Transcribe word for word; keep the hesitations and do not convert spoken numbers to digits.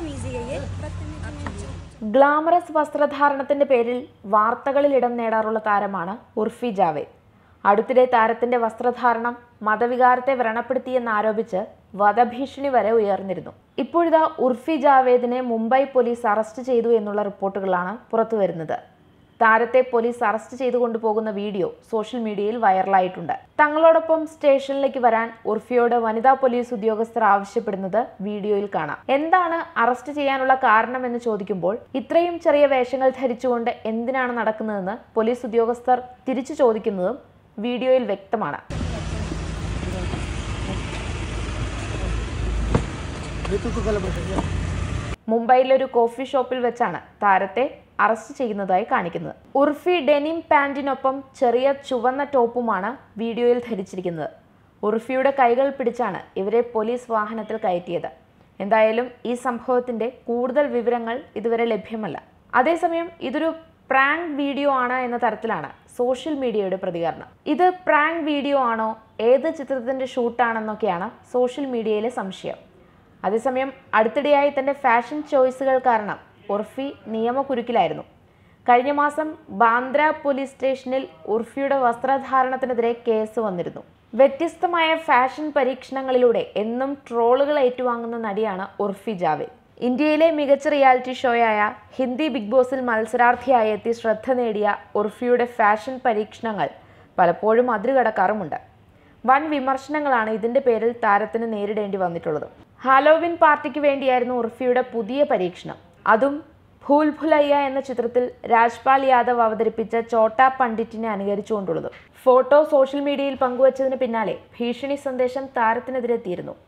Glamorous വസ്ത്രധാരണത്തിന്റെ പേരിൽ വാർത്തകളിൽ ഇടം നേടാറുള്ള താരമാണ് ഉർഫി ജാവേദ്. അടുത്തിടെ താരത്തിന്റെ വസ്ത്രധാരണം മതവികാരത്തെ വ്രണപ്പെടുത്തിയെന്നാരോപിച്ച് വധഭീഷണി വരെ ഉയർന്നിരുന്നു. ഇപ്പോഴിതാ ഉർഫി ജാവേദിനെ മുംബൈ പോലീസ് അറസ്റ്റ് ചെയ്തു എന്നുള്ള റിപ്പോർട്ടുകളാണ് പുറത്തുവരുന്നത്. താരത്തെ പോലീസ് അറസ്റ്റ് ചെയ്തു കൊണ്ടുപോകുന്ന വീഡിയോ സോഷ്യൽ മീഡിയയിൽ വൈറലായിട്ടുണ്ട്. തങ്ങളോടൊപ്പം സ്റ്റേഷനിലേക്ക് വരാൻ ഉർഫിയോട് വനിതാ പോലീസ് ഉദ്യോഗസ്ഥർ ആവശ്യപ്പെടുന്നത് വീഡിയോയിൽ കാണാം. എന്താണ് അറസ്റ്റ് ചെയ്യാനുള്ള കാരണമെന്ന് ചോദിക്കുമ്പോൾ ഇത്രയും ചെറിയ വേഷങ്ങൾ ധരിച്ചുകൊണ്ട് എന്തിനാണ് നടക്കുന്നതെന്ന് പോലീസ് ഉദ്യോഗസ്ഥർ തിരിച്ചു ചോദിക്കുന്നതും വീഡിയോയിൽ വ്യക്തമാണ്. മുംബൈയിലെ ഒരു കോഫി ഷോപ്പിൽ വെച്ചാണ് താരത്തെ അറസ്റ്റ് ചെയ്യുന്നതായി കാണിക്കുന്നത്. ഉർഫി ഡെനിം പാന്റിനൊപ്പം ചെറിയ ചുവന്ന ടോപ്പുമാണ് വീഡിയോയിൽ ധരിച്ചിരിക്കുന്നത്. ഉർഫിയുടെ കൈകൾ പിടിച്ചാണ് ഇവരെ പോലീസ് വാഹനത്തിൽ കയറ്റിയത്. എന്തായാലും ഈ സംഭവത്തിന്റെ കൂടുതൽ വിവരങ്ങൾ ഇതുവരെ ലഭ്യമല്ല. അതേസമയം ഇതൊരു പ്രാങ്ക് വീഡിയോ ആണ് എന്ന തരത്തിലാണ് സോഷ്യൽ മീഡിയയുടെ പ്രതികരണം. ഇത് പ്രാങ്ക് വീഡിയോ ആണോ, ഏത് ചിത്രത്തിന്റെ ഷൂട്ടാണെന്നൊക്കെയാണ് സോഷ്യൽ മീഡിയയിലെ സംശയം. അതേസമയം അടുത്തിടെയായി തന്റെ ഫാഷൻ ചോയ്സുകൾ കാരണം ഉർഫി നിയമക്കുരുക്കിലായിരുന്നു. കഴിഞ്ഞ മാസം ബാന്ദ്ര പോലീസ് സ്റ്റേഷനിൽ ഉർഫിയുടെ വസ്ത്രധാരണത്തിനെതിരെ കേസ് വന്നിരുന്നു. വ്യത്യസ്തമായ ഫാഷൻ പരീക്ഷണങ്ങളിലൂടെ എന്നും ട്രോളുകൾ ഏറ്റുവാങ്ങുന്ന നടിയാണ് ഉർഫി ജാവേദ്. ഇന്ത്യയിലെ മികച്ച റിയാലിറ്റി ഷോയായ ഹിന്ദി ബിഗ് ബോസിൽ മത്സരാർത്ഥിയായി എത്തി ശ്രദ്ധ നേടിയ ഉർഫിയുടെ ഫാഷൻ പരീക്ഷണങ്ങൾ പലപ്പോഴും അതിരുകടക്കാറുമുണ്ട്. വൻ വിമർശനങ്ങളാണ് ഇതിന്റെ പേരിൽ താരത്തിന് നേരിടേണ്ടി വന്നിട്ടുള്ളത്. ഹാലോവിൻ പാർട്ടിക്ക് വേണ്ടിയായിരുന്നു ഉർഫിയുടെ പുതിയ പരീക്ഷണം. അതും ഭൂൽ ഭുലയ്യ എന്ന ചിത്രത്തിൽ രാജ്പാൽ യാദവ് അവതരിപ്പിച്ച ചോട്ടാ പണ്ഡിറ്റിനെ അനുകരിച്ചുകൊണ്ടുള്ളത്. ഫോട്ടോ സോഷ്യൽ മീഡിയയിൽ പങ്കുവച്ചതിന് പിന്നാലെ ഭീഷണി സന്ദേശം താരത്തിനെതിരെത്തിയിരുന്നു.